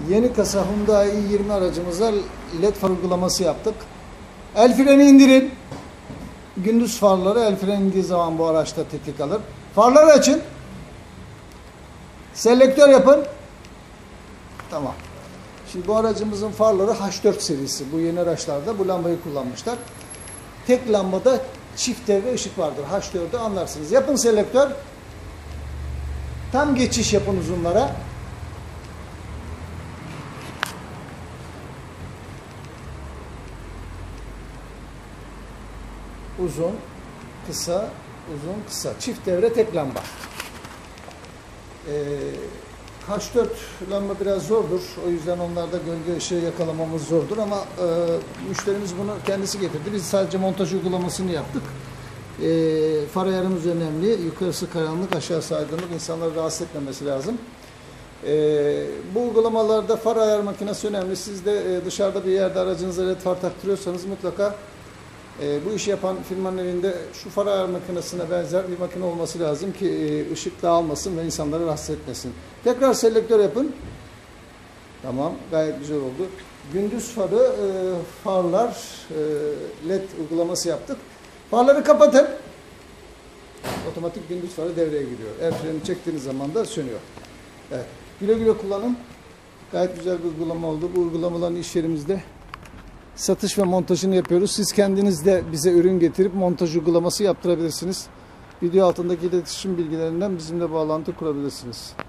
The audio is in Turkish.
Yeni kasa Hyundai i20 aracımıza led far uygulaması yaptık. El freni indirin. Gündüz farları el freni indiği zaman bu araçta tetik alır. Farları açın. Selektör yapın. Tamam. Şimdi bu aracımızın farları H4 serisi. Bu yeni araçlarda bu lambayı kullanmışlar. Tek lambada çift devre ışık vardır. H4'ü anlarsınız. Yapın selektör. Tam geçiş yapın uzunlara. Uzun, kısa, uzun, kısa. Çift devre tek lamba. H4 lamba biraz zordur. O yüzden onlarda gölge ışığı yakalamamız zordur ama müşterimiz bunu kendisi getirdi. Biz sadece montaj uygulamasını yaptık. Far ayarımız önemli. Yukarısı karanlık, aşağısı aydınlık. İnsanları rahatsız etmemesi lazım. Bu uygulamalarda far ayar makinesi önemli. Siz de dışarıda bir yerde aracınıza led far taktırıyorsanız mutlaka bu işi yapan firmanın elinde şu far ayar makinesine benzer bir makine olması lazım ki ışık dağılmasın ve insanları rahatsız etmesin. Tekrar selektör yapın. Tamam, gayet güzel oldu. Gündüz farı, farlar, led uygulaması yaptık. Farları kapatın. Otomatik gündüz farı devreye giriyor. El freni çektiğiniz zaman da sönüyor. Evet. Güle güle kullanın. Gayet güzel bir uygulama oldu. Bu uygulamaların iş yerimizde satış ve montajını yapıyoruz. Siz kendiniz de bize ürün getirip montaj uygulaması yaptırabilirsiniz. Video altındaki iletişim bilgilerinden bizimle bağlantı kurabilirsiniz.